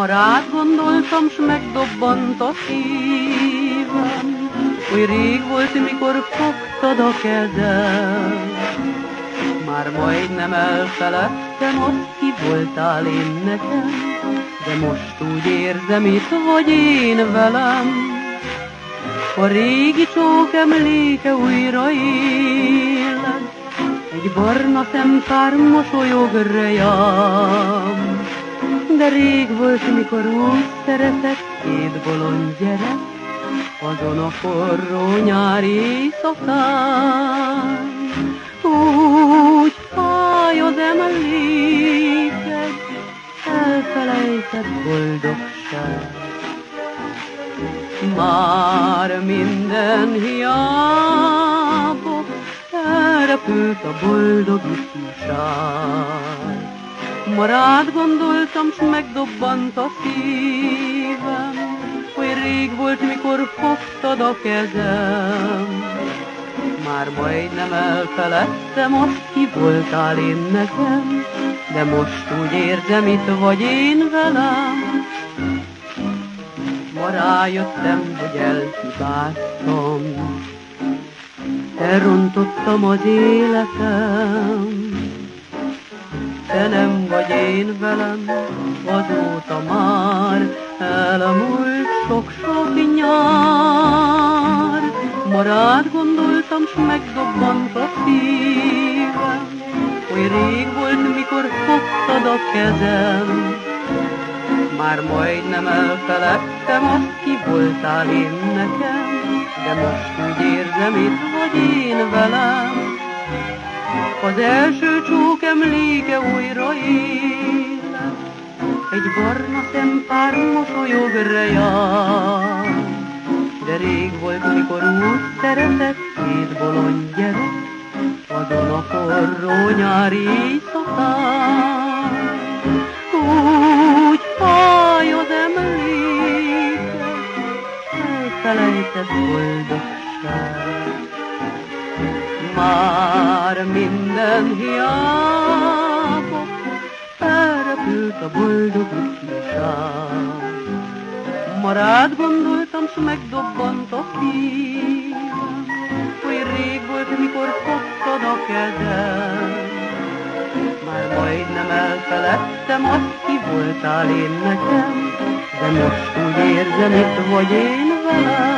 Ma rád gondoltam, s megdobbant a szívem, oly rég volt, mikor fogtad a kezem. Már majdnem elfeledtem azt, ki voltál én nekem, de most úgy érzem, itt vagy én velem. A régi csók emléke újra élet, egy barna szemtár mosolyog rejám. De rég volt, mikor úgy szeretett két bolond gyerek, azon a forró nyári éjszakán. Úgy fáj az emléked, elfelejtett boldogság. Már minden hiába, elrepült a boldog ifjúság. Ma rád gondoltam, s megdobbant a szívem, oly rég volt, mikor fogtad a kezem. Már majdnem elfeledtem azt, ki voltál én nekem, de most úgy érzem, itt vagy én velem. Ma rájöttem, hogy elhibáztam, elrontottam az életem. Te nem vagy én velem, azóta már elmúlt sok-sok nyár. Ma rád gondoltam, s megdobbant a szívem, oly rég volt, mikor fogtad a kezem. Már majdnem elfeledtem azt, ki voltál én nekem, de most úgy érzem, itt vagy én velem. Az első csók emléke újra élet, egy barna szempár mosolyog reján. De rég volt, mikor úgy szeretett két bolond gyerek, azon a forró nyári éjszakán. Úgy fáj az emléke, elfelejtett boldogság. Már minden hiába, elrepült a boldog ifjúság. Ma rád gondoltam, s megdobbant a szívem, oly rég volt, mikor fogtad a kezem. Már majdnem elfeledtem azt, ki voltál én nekem, de most úgy érzem, itt vagy én velem.